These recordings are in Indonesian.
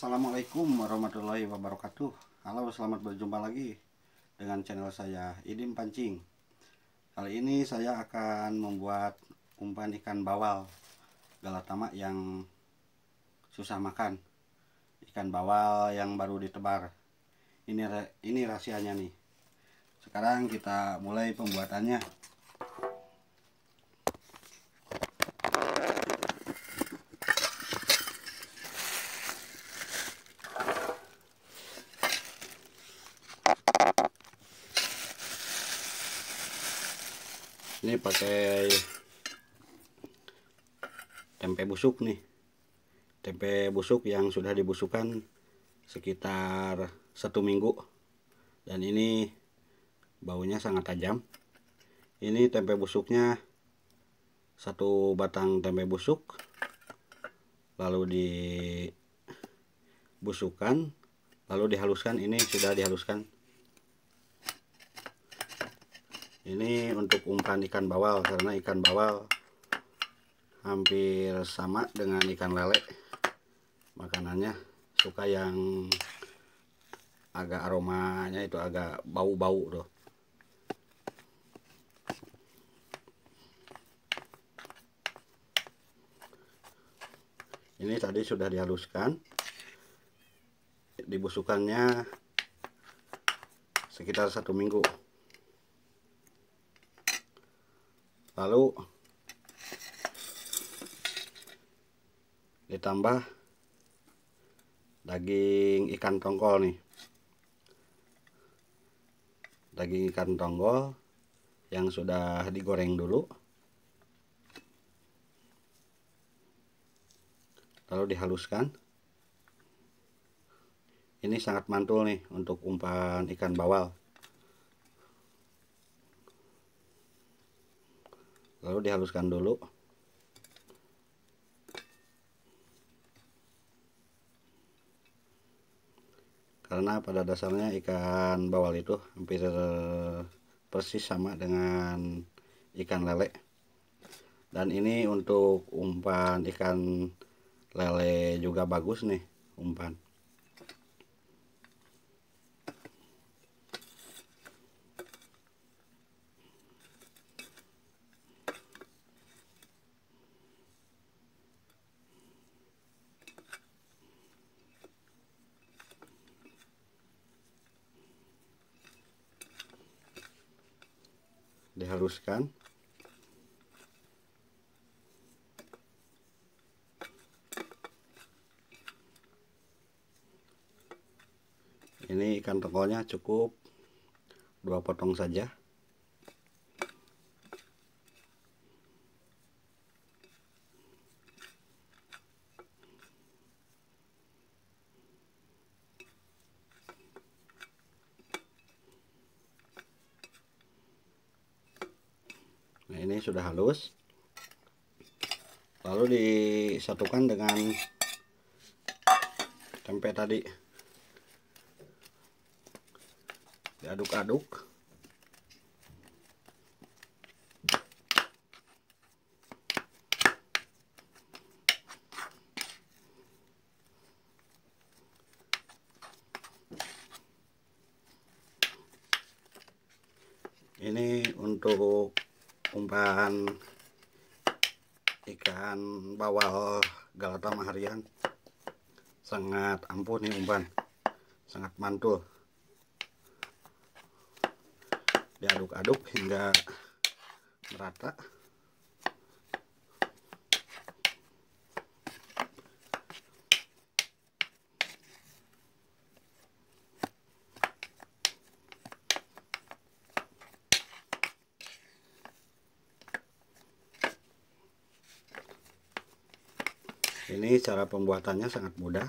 Assalamualaikum warahmatullahi wabarakatuh. Halo, selamat berjumpa lagi dengan channel saya Idim Pancing. Kali ini saya akan membuat umpan ikan bawal galatama yang susah makan. Ikan bawal yang baru ditebar. Ini rahasianya nih. Sekarang kita mulai pembuatannya. Ini pakai tempe busuk nih, tempe busuk yang sudah dibusukkan sekitar 1 minggu, dan ini baunya sangat tajam. Ini tempe busuknya 1 batang tempe busuk, lalu dibusukkan, lalu dihaluskan. Ini sudah dihaluskan. Ini untuk umpan ikan bawal, karena ikan bawal hampir sama dengan ikan lele makanannya, suka yang agak aromanya itu agak bau-bau tuh. Ini tadi sudah dihaluskan, dibusukannya sekitar 1 minggu. Lalu ditambah daging ikan tongkol nih, daging ikan tongkol yang sudah digoreng dulu, lalu dihaluskan. Ini sangat mantul nih untuk umpan ikan bawal. Lalu dihaluskan dulu. Karena pada dasarnya ikan bawal itu hampir persis sama dengan ikan lele. Dan ini untuk umpan ikan lele juga bagus nih umpan. Dihaluskan. Ini ikan tongkolnya cukup 2 potong saja. Nah, ini sudah halus. Lalu disatukan dengan tempe tadi. Diaduk-aduk. Ini untuk umpan ikan bawal galatama harian. Sangat ampuh nih umpan, sangat mantul. Diaduk-aduk hingga merata. Ini cara pembuatannya sangat mudah.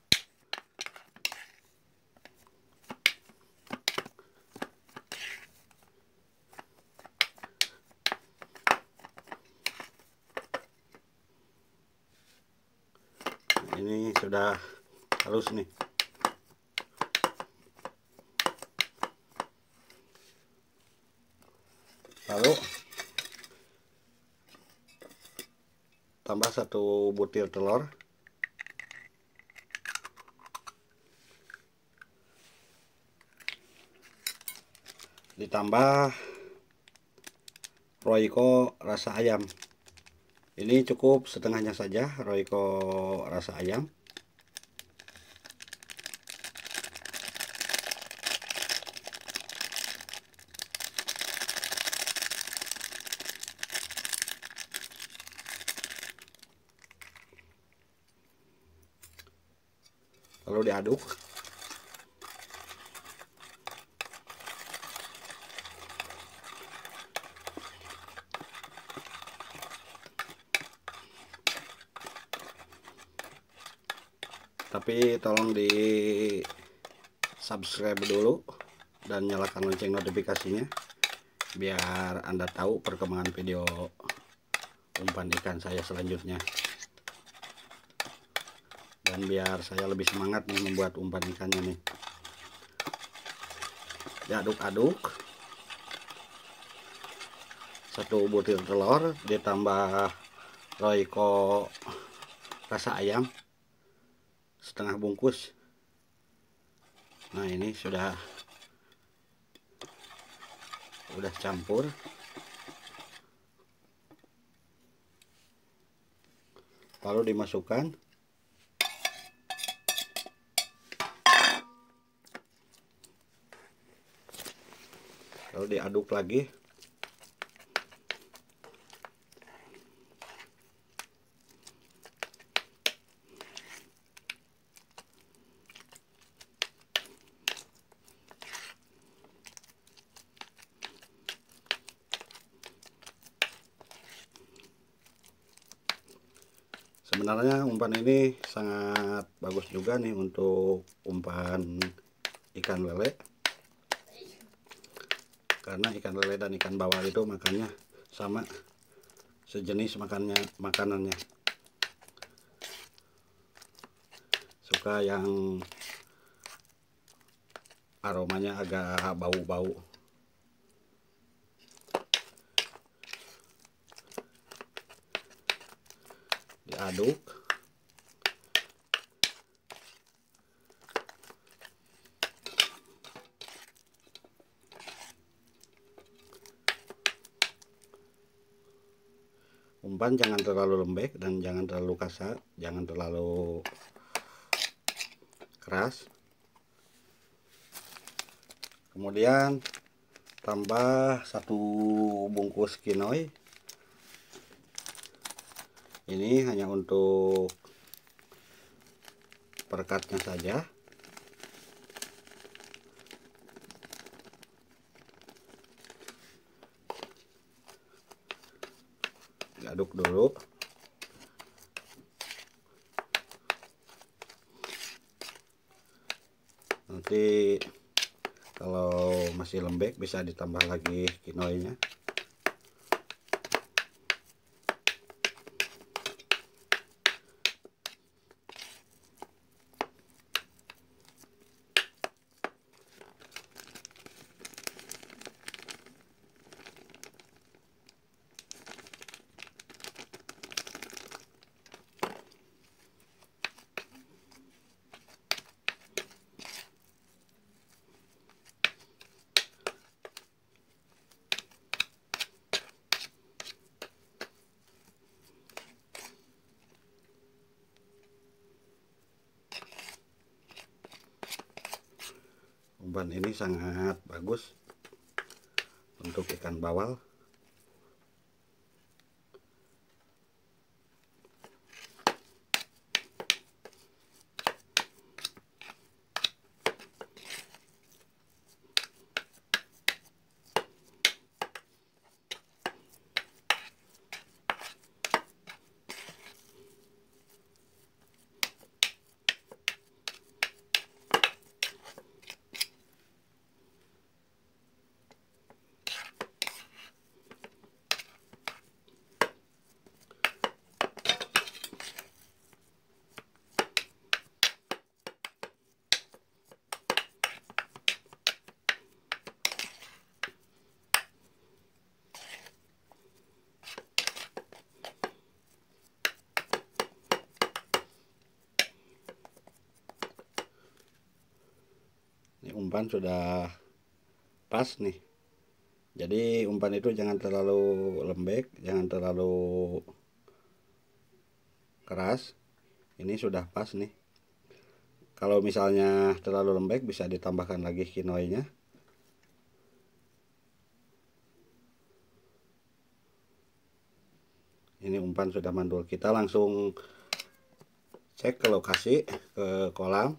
Ini sudah halus nih. Lalu tambah 1 butir telur. ditambah Royco rasa ayam. Ini cukup setengahnya saja Royco rasa ayam. Lalu diaduk. Tapi tolong di subscribe dulu dan nyalakan lonceng notifikasinya biar Anda tahu perkembangan video umpan ikan saya selanjutnya, dan biar saya lebih semangat nih membuat umpan ikannya nih. Diaduk-aduk. 1 butir telur ditambah Royco rasa ayam setengah bungkus. Nah, ini sudah campur. Lalu dimasukkan. Lalu diaduk lagi. Sebenarnya umpan ini sangat bagus juga nih untuk umpan ikan lele, karena ikan lele dan ikan bawal itu makannya sama, sejenis makanannya. Suka yang aromanya agak bau-bau. Diaduk. Umpan jangan terlalu lembek dan jangan terlalu kasar, jangan terlalu keras. Kemudian tambah 1 bungkus kinoy. Ini hanya untuk perekatnya saja. Diaduk dulu. Nanti kalau masih lembek bisa ditambah lagi kinoynya. Umpan ini sangat bagus untuk ikan bawal. Ini umpan sudah pas nih. Jadi umpan itu jangan terlalu lembek, jangan terlalu keras. Ini sudah pas nih. Kalau misalnya terlalu lembek bisa ditambahkan lagi kinoinya. Ini umpan sudah mandul. Kita langsung cek ke lokasi, ke kolam.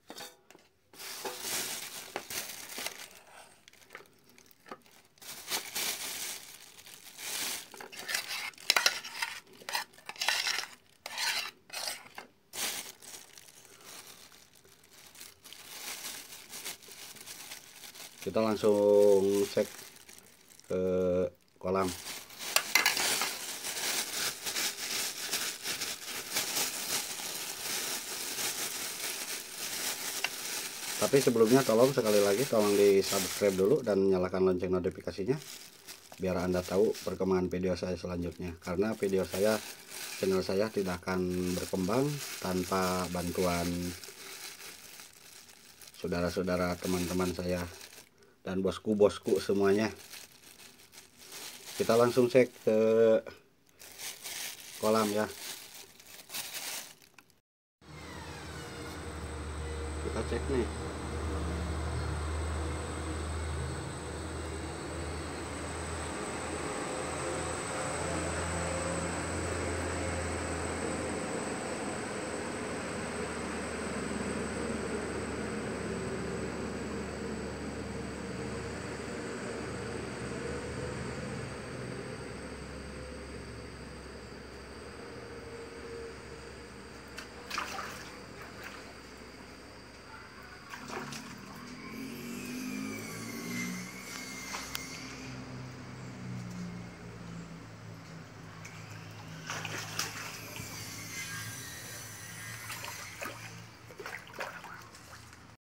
Kita langsung cek ke kolam. Tapi sebelumnya tolong sekali lagi tolong di subscribe dulu dan nyalakan lonceng notifikasinya biar Anda tahu perkembangan video saya selanjutnya. Karena video saya, channel saya tidak akan berkembang tanpa bantuan saudara-saudara, teman-teman saya dan bosku-bosku semuanya. Kita langsung cek ke kolam ya. Kita cek nih.